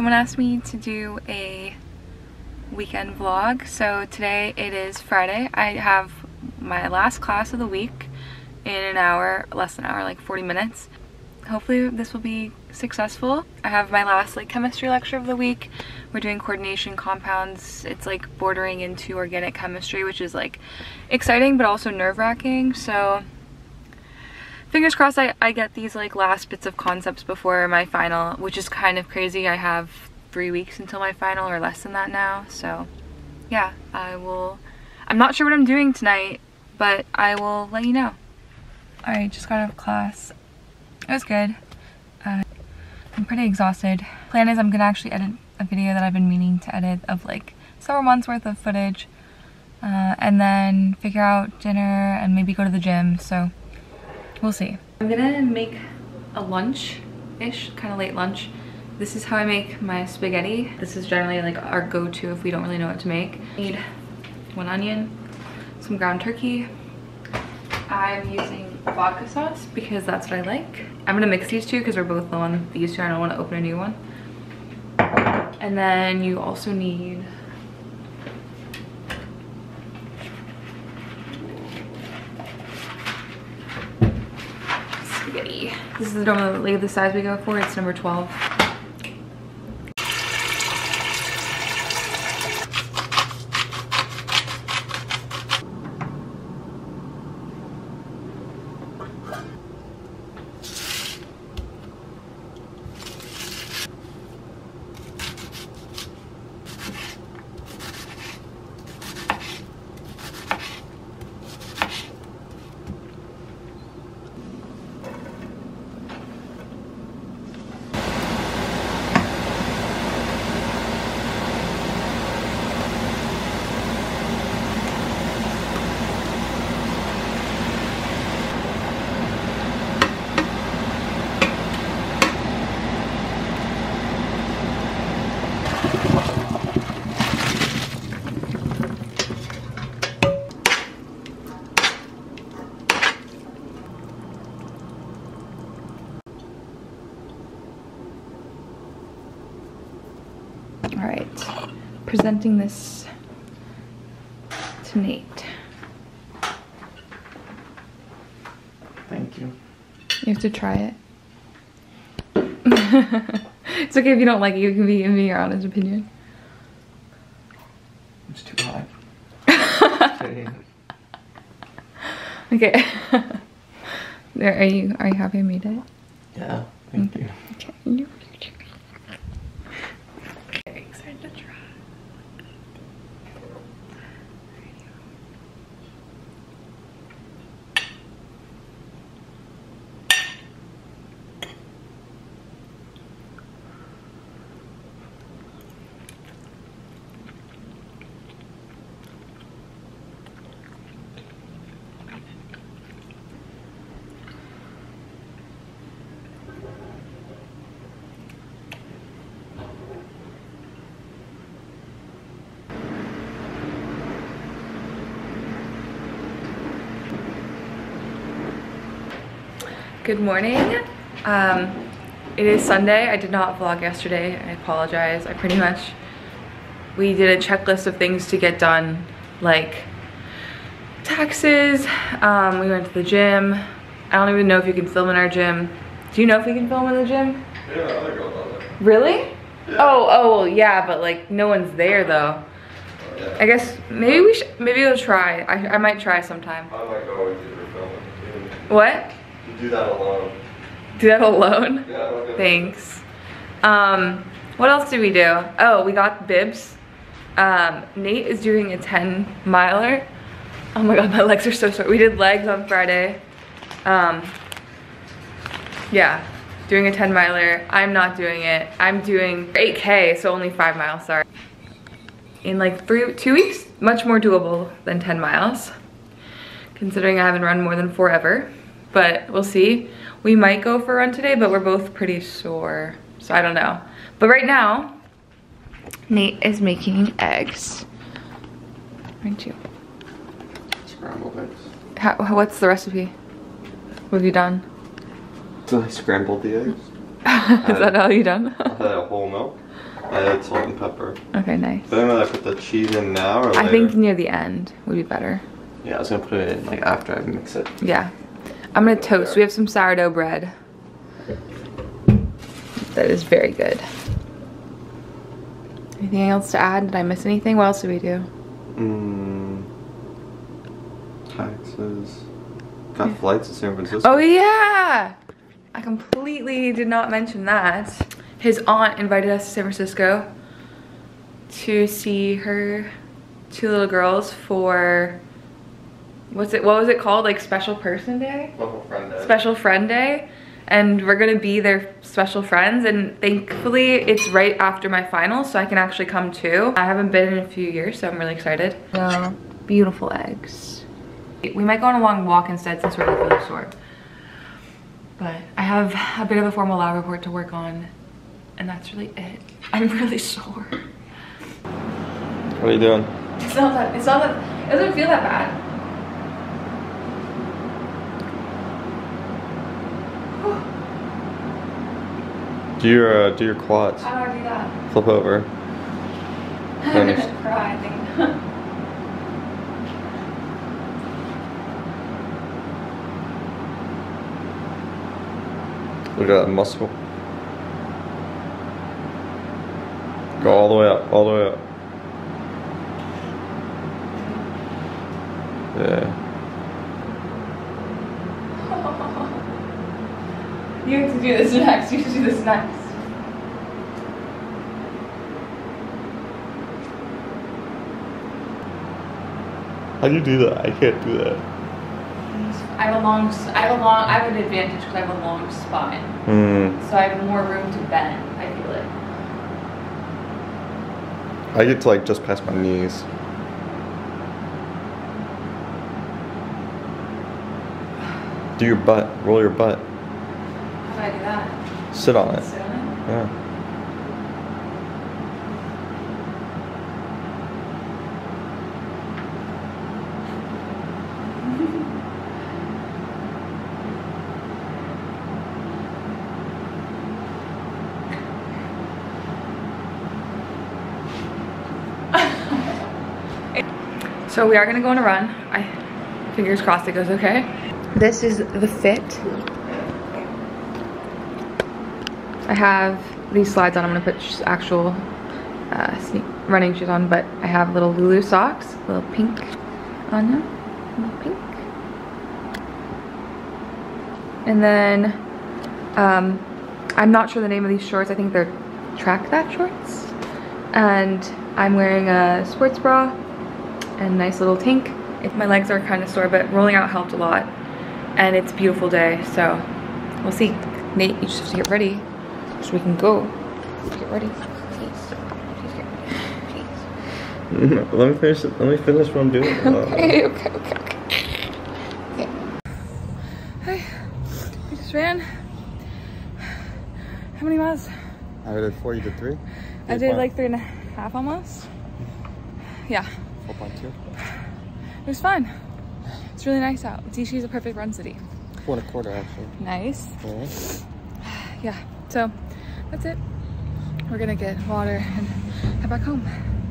Someone asked me to do a weekend vlog, so today it is Friday. I have my last class of the week in an hour, less than an hour, like 40 minutes. Hopefully this will be successful. I have my last chemistry lecture of the week. We're doing coordination compounds. It's bordering into organic chemistry, which is exciting but also nerve-wracking. So fingers crossed I get these last bits of concepts before my final, which is kind of crazy. I have 3 weeks until my final, or less than that now. So yeah, I'm not sure what I'm doing tonight, but I will let you know. I just got out of class. It was good. I'm pretty exhausted. Plan is I'm gonna actually edit a video that I've been meaning to edit of several months worth of footage, and then figure out dinner and maybe go to the gym, so we'll see. I'm gonna make a lunch-ish, kind of late lunch. This is how I make my spaghetti. This is generally our go-to if we don't really know what to make. I need 1 onion, some ground turkey. I'm using vodka sauce because that's what I like. I'm gonna mix these two because we're both low on these two. I don't want to open a new one. And then you also need spaghetti. This is normally the size we go for. It's number 12. All right, presenting this to Nate. Thank you. You have to try it. It's okay if you don't like it, you can give me your honest opinion. It's too hot. Okay. Are you happy I made it? Yeah, thank you. Okay. You're very excited to try. Good morning. It is Sunday. I did not vlog yesterday. I apologize. We did a checklist of things to get done, like taxes. We went to the gym. I don't even know if you can film in our gym. Do you know if we can film in the gym? Yeah, I go about that. Really? Yeah. Oh, yeah, but no one's there though. Oh, yeah. I guess maybe we'll try. I might try sometime. I might go with you for filming too. What? You do that alone. Do that alone? Yeah, okay. Thanks. What else did we do? Oh, we got bibs. Nate is doing a 10 miler. Oh my god, my legs are so sore. We did legs on Friday. Yeah, doing a 10 miler. I'm not doing it. I'm doing 8K, so only 5 miles, sorry. In 2 weeks, much more doable than 10 miles, considering I haven't run more than 4 ever. But we'll see. We might go for a run today, but we're both pretty sore, so I don't know. But right now, Nate is making eggs. Aren't you? Scrambled eggs. What's the recipe? What have you done? So I scrambled the eggs. Is that all you done? I had a whole milk. I add salt and pepper. Okay, nice. But then would I put the cheese in now or later? I think near the end would be better. Yeah, I was gonna put it in like after I mix it. Yeah. I'm gonna toast. We have some sourdough bread. That is very good. Anything else to add? Did I miss anything? What else did we do? Taxes. Got flights to San Francisco. Oh yeah! I completely did not mention that. His aunt invited us to San Francisco to see her 2 little girls for, what was it called? Like Special Person Day? Special Friend Day. Special Friend Day. And we're gonna be their special friends, and thankfully it's right after my finals, so I can actually come too. I haven't been in a few years, so I'm really excited. Oh, beautiful eggs. We might go on a long walk instead since we're really sore. But I have a bit of a formal lab report to work on, and that's really it. I'm really sore. What are you doing? It doesn't feel that bad. Do your quads. How do I do that? Flip over. I'm gonna cry, I think. Look at that muscle. Go all the way up, all the way up. Yeah. You have to do this next. You should do this next. How do you do that? I can't do that. I have an advantage because I have a long spine. So I have more room to bend, I feel it. I get to like just past my knees. Do your butt. Roll your butt. How do I do that? Sit on it. Sit on it? Yeah. So we are gonna go on a run. Fingers crossed it goes okay. This is the fit. I have these slides on. I'm gonna put actual running shoes on, but I have little Lulu socks, little pink on them, little pink. And then I'm not sure the name of these shorts. I think they're track that shorts. And I'm wearing a sports bra and a nice little tank. My legs are kind of sore, but rolling out helped a lot. And it's a beautiful day, so we'll see. Nate, you just have to get ready so we can go. Get ready, please. Please get ready, please. Let me finish what I'm doing. Okay. Hi, we just ran. How many miles? I did 4, you did 3? I did like 3.5 almost. Yeah. 4.2. It was fun. It's really nice out. DC is a perfect run city. 4.25 actually. Nice. Yeah. Yeah, so that's it. We're gonna get water and head back home.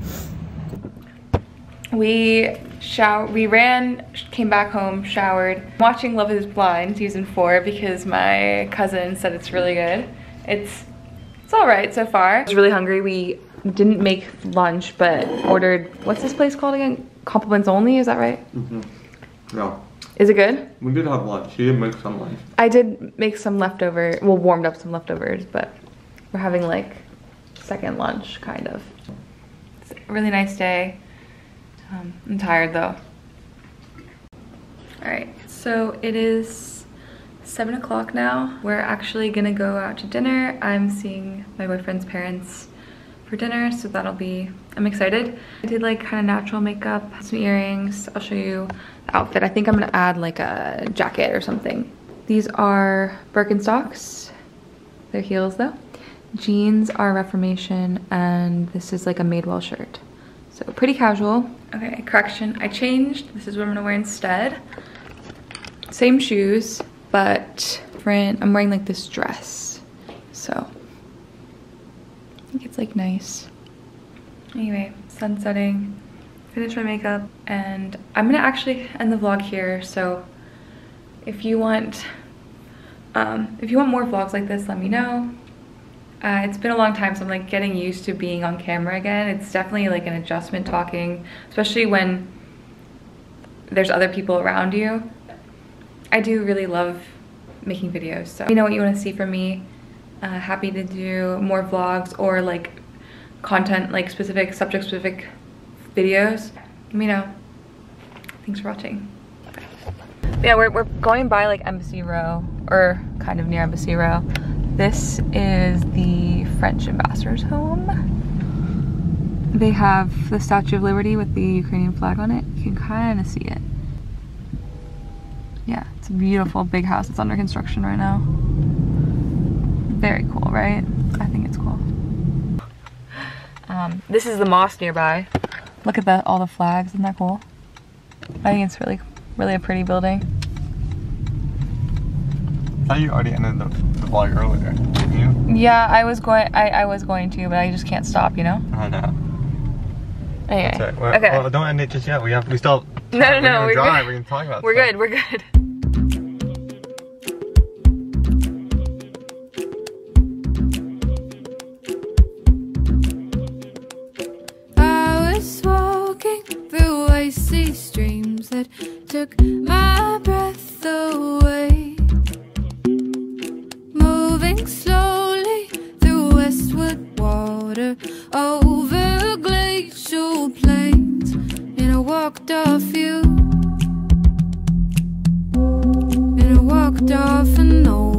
We ran, came back home, showered. Watching Love is Blind season 4 because my cousin said it's really good. It's all right so far. I was really hungry. We didn't make lunch, but ordered, what's this place called again? Compliments Only, is that right? Mm-hmm. No. Is it good? We did have lunch. You did make some lunch. I did make some leftover, well, warmed up some leftovers, but we're having like second lunch, kind of. It's a really nice day. I'm tired though. All right, so it is 7 o'clock now. We're actually gonna go out to dinner. I'm seeing my boyfriend's parents for dinner, so that'll be, I'm excited. I did like kind of natural makeup, some earrings. I'll show you the outfit. I think I'm gonna add like a jacket or something. These are Birkenstocks. They're heels though. Jeans are Reformation, and this is like a Madewell shirt. So pretty casual. Okay, correction, I changed. This is what I'm gonna wear instead. Same shoes, but different. I'm wearing like this dress. So think it's like nice. Anyway, sun setting, finished my makeup, and I'm gonna actually end the vlog here. So if you want more vlogs like this, let me know. It's been a long time, so I'm like getting used to being on camera again. It's definitely like an adjustment talking, especially when there's other people around you. I do really love making videos, so you know what you want to see from me. Happy to do more vlogs or like content, like specific, subject specific videos. Let me know. Thanks for watching. Yeah, we're going by like Embassy Row, or kind of near Embassy Row. This is the French ambassador's home. They have the Statue of Liberty with the Ukrainian flag on it. You can kind of see it. Yeah, it's a beautiful big house. It's under construction right now. Very cool, right? I think it's cool. This is the mosque nearby. Look at all the flags. Isn't that cool? I think it's really a pretty building. I thought you already ended the vlog earlier, didn't you? Yeah, I was going to, but I just can't stop, you know? I know. Anyway, That's right. okay. Well, don't end it just yet. We still. No, we're good. good. We can talk about. We're stuff. good. We're good. I was walking through icy streams that took my breath away, moving slowly through westward water over glacial plains, and I walked off you, and I walked off and no